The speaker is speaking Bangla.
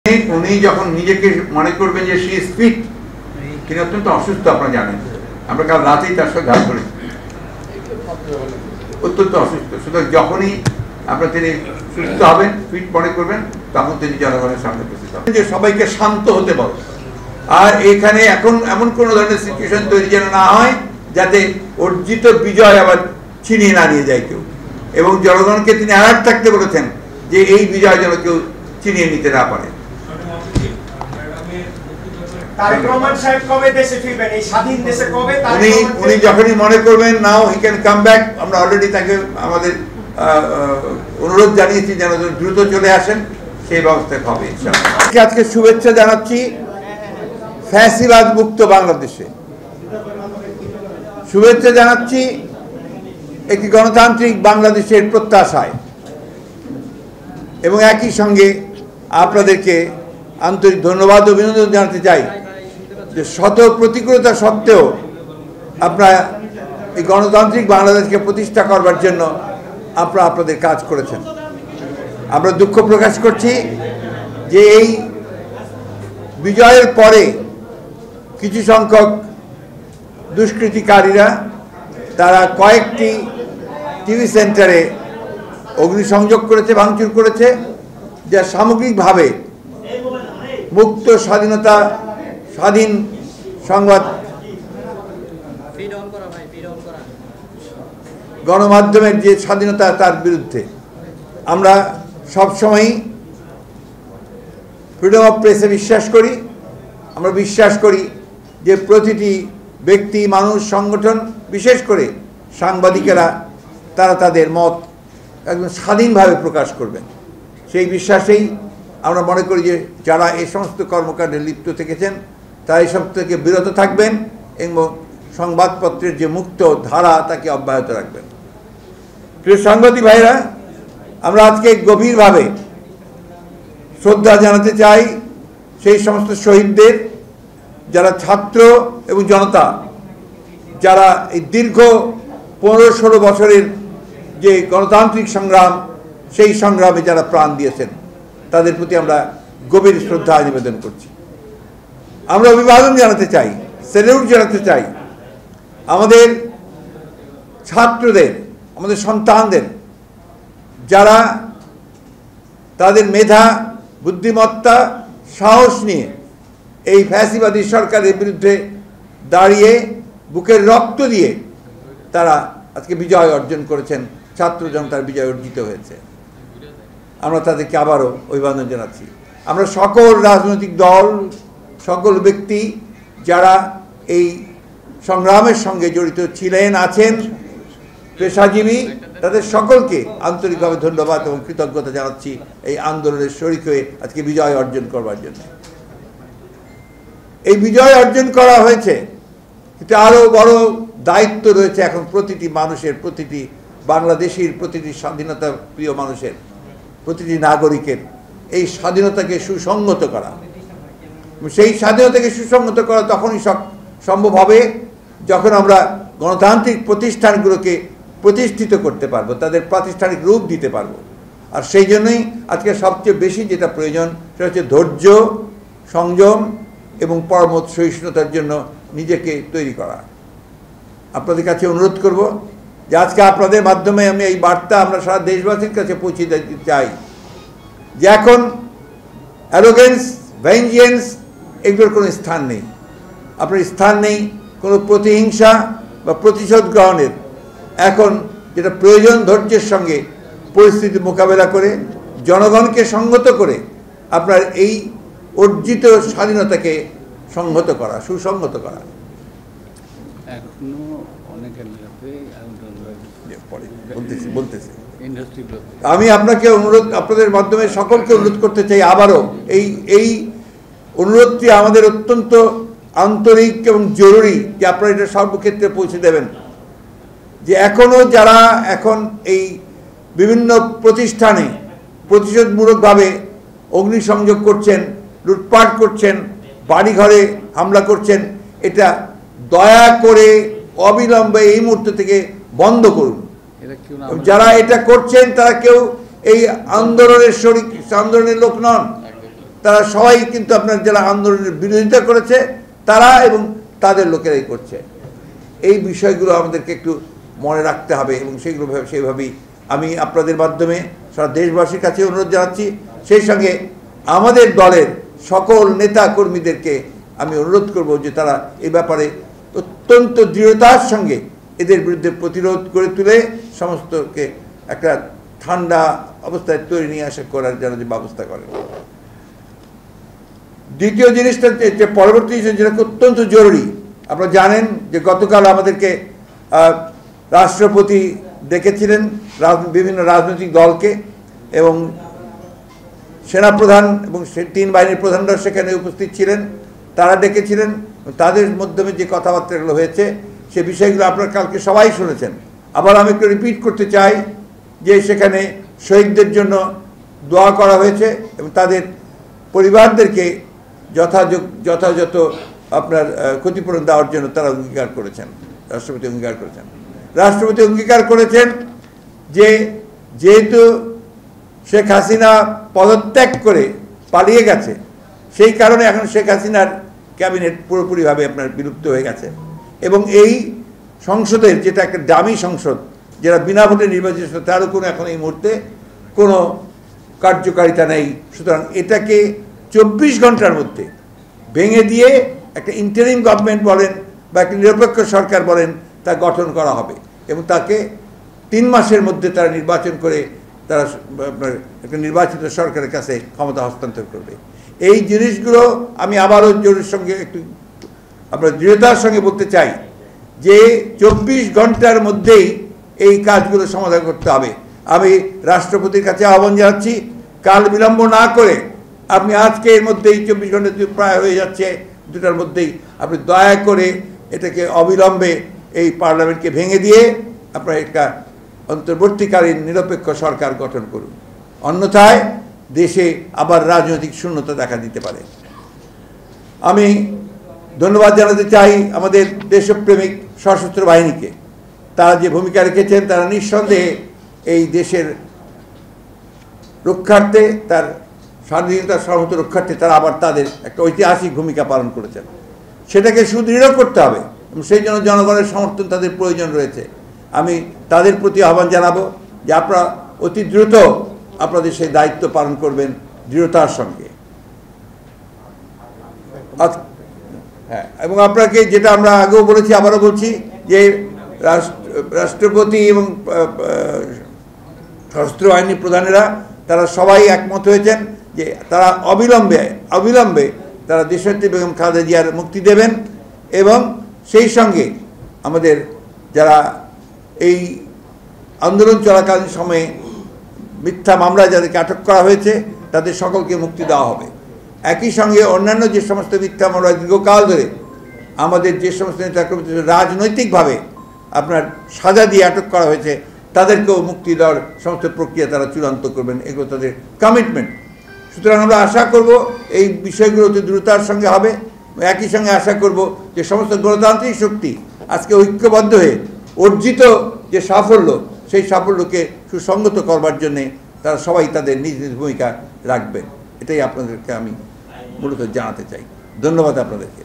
উনি যখন নিজেকে মনে করবেন যে শি ইজ ফিট, তিনি অত্যন্ত অসুস্থ, আপনারা জানেন। আমরা কাল রাতেই তার সাথে দেখা করেছি, অত্যন্ত অসুস্থ। সুতরাং যখনই তিনি সুস্থ হবেন, ফিট মনে করবেন, তখন তিনি জনগণের সামনে উপস্থিত হবেন। যে সবাইকে শান্ত হতে বলো, আর এখানে এখন এমন কোন ধরনের সিচুয়েশন তৈরি যেন না হয় যাতে অর্জিত বিজয় আবার ছিনিয়ে না নিয়ে যায় কেউ। এবং জনগণকে তিনি অ্যালার্ট থাকতে বলেছেন যে এই বিজয় যেন কেউ ছিনিয়ে নিতে না পারে। উনি যখনই মনে করবেন now he can come back, আমরা অলরেডি তাকে আমাদের অনুরোধ জানিয়েছি যেন দ্রুত চলে আসেন, সেই ব্যবস্থা হবে ইনশাআল্লাহ। আজকে শুভেচ্ছা জানাচ্ছি ফ্যাসিবাদ মুক্ত বাংলাদেশে, শুভেচ্ছা জানাচ্ছি একটি গণতান্ত্রিক বাংলাদেশের প্রত্যাশায়, এবং একই সঙ্গে আপনাদেরকে আন্তরিক ধন্যবাদ ও অভিনন্দন জানাতে চাই যে শত প্রতিকূলতা সত্ত্বেও আপনারা এই গণতান্ত্রিক বাংলাদেশকে প্রতিষ্ঠা করবার জন্য আপনারা আপনাদের কাজ করেছেন। আমরা দুঃখ প্রকাশ করছি যে এই বিজয়ের পরে কিছু সংখ্যক দুষ্কৃতিকারীরা তারা কয়েকটি টিভি সেন্টারে অগ্নিসংযোগ করেছে, ভাঙচুর করেছে, যা সামগ্রিকভাবে মুক্ত স্বাধীন সংবাদ গণমাধ্যমের যে স্বাধীনতা তার বিরুদ্ধে। আমরা সবসময়ই ফ্রিডম অফ প্রেসে বিশ্বাস করি। আমরা বিশ্বাস করি যে প্রতিটি ব্যক্তি, মানুষ, সংগঠন, বিশেষ করে সাংবাদিকেরা তারা তাদের মত একদম স্বাধীনভাবে প্রকাশ করবেন। সেই বিশ্বাসেই আমরা মনে করি যে যারা এই সমস্ত কর্মকাণ্ডে লিপ্ত থেকেছেন তারা এসব থেকে বিরত থাকবেন এবং সংবাদপত্রের যে মুক্ত ধারা তাকে অব্যাহত রাখবেন। প্রিয় সাংবাদিক ভাইরা, আমরা আজকে গভীরভাবে শ্রদ্ধা জানাতে চাই সেই সমস্ত শহীদদের, যারা ছাত্র এবং জনতা, যারা এই দীর্ঘ 15-16 বছরের যে গণতান্ত্রিক সংগ্রাম, সেই সংগ্রামে যারা প্রাণ দিয়েছেন, তাদের প্রতি আমরা গভীর শ্রদ্ধা নিবেদন করছি। আমরা অভিবাদন জানাতে চাই, স্যালুট জানাতে চাই আমাদের ছাত্রদের, আমাদের সন্তানদের, যারা তাদের মেধা, বুদ্ধিমত্তা, সাহস নিয়ে এই ফ্যাসিবাদী সরকারের বিরুদ্ধে দাঁড়িয়ে বুকের রক্ত দিয়ে তারা আজকে বিজয় অর্জন করেছেন, ছাত্র জনতার বিজয় অর্জিত হয়েছে। আমরা তাদেরকে আবারও অভিবাদন জানাচ্ছি। আমরা সকল রাজনৈতিক দল, সকল ব্যক্তি যারা এই সংগ্রামের সঙ্গে জড়িত ছিলেন, আছেন, পেশাজীবী, তাদের সকলকে আন্তরিকভাবে ধন্যবাদ এবং কৃতজ্ঞতা জানাচ্ছি এই আন্দোলনের শরিক হয়ে আজকে বিজয় অর্জন করবার জন্য। এই বিজয় অর্জন করা হয়েছে, কিন্তু আরও বড় দায়িত্ব রয়েছে এখন প্রতিটি মানুষের, প্রতিটি বাংলাদেশির, প্রতিটি স্বাধীনতা প্রিয় মানুষের, প্রতিটি নাগরিকের এই স্বাধীনতাকে সুসংগত করা। সেই স্বাধীনতাকে সুসংগত করা তখনই সম্ভব হবে যখন আমরা গণতান্ত্রিক প্রতিষ্ঠানগুলোকে প্রতিষ্ঠিত করতে পারবো, তাদের প্রাতিষ্ঠানিক রূপ দিতে পারবো। আর সেই জন্যই আজকে সবচেয়ে বেশি যেটা প্রয়োজন সেটা হচ্ছে ধৈর্য, সংযম এবং পরমত সহিষ্ণুতার জন্য নিজেকে তৈরি করা। আপনাদের কাছে অনুরোধ করব যে আজকে আপনাদের মাধ্যমে আমি এই বার্তা আমরা সারা দেশবাসীর কাছে পৌঁছে দিতে চাই যে এখন অ্যারোগেন্স, ভেঞ্জিয়েন্স এগুলোর কোনো স্থান নেই। আপনার স্থান নেই কোনো প্রতিহিংসা বা প্রতিশোধ গ্রহণের। এখন যেটা প্রয়োজন, ধৈর্যের সঙ্গে পরিস্থিতি মোকাবেলা করে জনগণকে সংহত করে আপনার এই অর্জিত স্বাধীনতাকে সংহত করা, সুসংহত করা। আমি আপনাকে অনুরোধ, আপনাদের মাধ্যমে সকলকে অনুরোধ করতে চাই আবারও, এই অনুরোধটি আমাদের অত্যন্ত আন্তরিক এবং জরুরি যে আপনারা এটা সর্বক্ষেত্রে পৌঁছে দেবেন যে এখনও যারা এখন এই বিভিন্ন প্রতিষ্ঠানে প্রতিশোধমূলকভাবে অগ্নিসংযোগ করছেন, লুটপাট করছেন, বাড়িঘরে হামলা করছেন, এটা দয়া করে অবিলম্বে এই মুহূর্ত থেকে বন্ধ করুন। যারা এটা করছেন তারা কেউ এই আন্দোলনের শরিক, আন্দোলনের লোক নন, তারা সবাই কিন্তু আপনার যারা আন্দোলনের বিরোধিতা করেছে তারা এবং তাদের লোকেরাই করছে। এই বিষয়গুলো আমাদেরকে একটু মনে রাখতে হবে এবং সেগুলো সেইভাবেই আমি আপনাদের মাধ্যমে সারা দেশবাসীর কাছে অনুরোধ জানাচ্ছি। সেই সঙ্গে আমাদের দলের সকল নেতা কর্মীদেরকে আমি অনুরোধ করব যে তারা এই ব্যাপারে অত্যন্ত দৃঢ়তার সঙ্গে এদের বিরুদ্ধে প্রতিরোধ করে তুলে সমস্তকে একটা ঠান্ডা অবস্থায় তৈরি নিয়ে আসা করার যেন যে ব্যবস্থা করেন। দ্বিতীয় জিনিসটা যে পরবর্তী যেটা অত্যন্ত জরুরি, আপনারা জানেন যে গতকাল আমাদেরকে রাষ্ট্রপতি ডেকেছিলেন বিভিন্ন রাজনৈতিক দলকে এবং সেনাপ্রধান এবং তিন বাহিনীর প্রধানরা সেখানে উপস্থিত ছিলেন, তারা ডেকেছিলেন। তাদের মাধ্যমে যে কথাবার্তাগুলো হয়েছে সে বিষয়গুলো আপনারা কালকে সবাই শুনেছেন। আবার আমি একটু রিপিট করতে চাই যে সেখানে শহীদদের জন্য দোয়া করা হয়েছে এবং তাদের পরিবারদেরকে যথাযথ আপনার ক্ষতিপূরণ দেওয়ার জন্য তারা অঙ্গীকার করেছেন, রাষ্ট্রপতি অঙ্গীকার করেছেন। রাষ্ট্রপতি অঙ্গীকার করেছেন যে যেহেতু শেখ হাসিনা পদত্যাগ করে পালিয়ে গেছে, সেই কারণে এখন শেখ হাসিনার ক্যাবিনেট পুরোপুরিভাবে আপনার বিলুপ্ত হয়ে গেছে এবং এই সংসদের যেটা একটা দামি সংসদ যারা বিনা ভোটে নির্বাচিত তারও কোনো এখন এই মুহূর্তে কোনো কার্যকারিতা নেই। সুতরাং এটাকে 24 ঘন্টার মধ্যে ভেঙে দিয়ে একটা ইন্টারিম গভর্নমেন্ট বলেন বা একটা নিরপেক্ষ সরকার বলেন তা গঠন করা হবে এবং তাকে 3 মাসের মধ্যে তারা নির্বাচন করে তারা একটা নির্বাচিত সরকারের কাছে ক্ষমতা হস্তান্তর করবে। এই জিনিসগুলো আমি আবারও জোরের সঙ্গে একটু আপনার দৃঢ়তার সঙ্গে বলতে চাই যে 24 ঘন্টার মধ্যেই এই কাজগুলো সমাধান করতে হবে। আমি রাষ্ট্রপতির কাছে আহ্বান জানাচ্ছি, কাল বিলম্ব না করে আপনি আজকে এর মধ্যেই 24 ঘন্টা প্রায় হয়ে যাচ্ছে, দুটার মধ্যেই আপনি দয়া করে এটাকে অবিলম্বে এই পার্লামেন্টকে ভেঙে দিয়ে আপনার একটা অন্তর্বর্তীকালীন নিরপেক্ষ সরকার গঠন করুন, অন্যথায় দেশে আবার রাজনৈতিক শূন্যতা দেখা দিতে পারে। আমি ধন্যবাদ জানাতে চাই আমাদের দেশপ্রেমিক সশস্ত্র বাহিনীকে। তারা যে ভূমিকা রেখেছেন তারা নিঃসন্দেহে এই দেশের রক্ষার্থে, তার স্বাধীনতার সার্বভৌমত্ব রক্ষার্থে তারা আবার তাদের একটা ঐতিহাসিক ভূমিকা পালন করেছেন। সেটাকে সুদৃঢ় করতে হবে এবং সেই জন্য জনগণের সমর্থন তাদের প্রয়োজন রয়েছে। আমি তাদের প্রতি আহ্বান জানাবো যে আপনারা অতি দ্রুত আপনাদের সেই দায়িত্ব পালন করবেন দৃঢ়তার সঙ্গে। হ্যাঁ, এবং আপনাকে যেটা আমরা আগেও বলেছি আবারও বলছি যে রাষ্ট্রপতি এবং সশস্ত্র বাহিনী প্রধানেরা তারা সবাই একমত হয়েছেন যে তারা অবিলম্বে তারা দেশনেত্রী বেগম খালেদা জিয়ার মুক্তি দেবেন এবং সেই সঙ্গে আমাদের যারা এই আন্দোলন চলাকালীন সময়ে মিথ্যা মামলায় যাদেরকে আটক করা হয়েছে তাদের সকলকে মুক্তি দেওয়া হবে। একই সঙ্গে অন্যান্য যে সমস্ত মিথ্যা মামলায় দীর্ঘকাল ধরে আমাদের যে সমস্ত নেতাকর্মী রাজনৈতিকভাবে আপনার সাজা দিয়ে আটক করা হয়েছে তাদেরকেও মুক্তি দেওয়ার সমস্ত প্রক্রিয়া তারা চূড়ান্ত করবেন, এগুলো তাদের কমিটমেন্ট। সুতরাং আমরা আশা করব এই বিষয়গুলোতে দ্রুততার সঙ্গে হবে। একই সঙ্গে আশা করব যে সমস্ত গণতান্ত্রিক শক্তি আজকে ঐক্যবদ্ধ হয়ে অর্জিত যে সাফল্য সেই সাফল্যকে সুসংগত করবার জন্যে তারা সবাই তাদের নিজ নিজ ভূমিকা রাখবেন। এটাই আপনাদেরকে আমি মূলত জানাতে চাই। ধন্যবাদ আপনাদেরকে।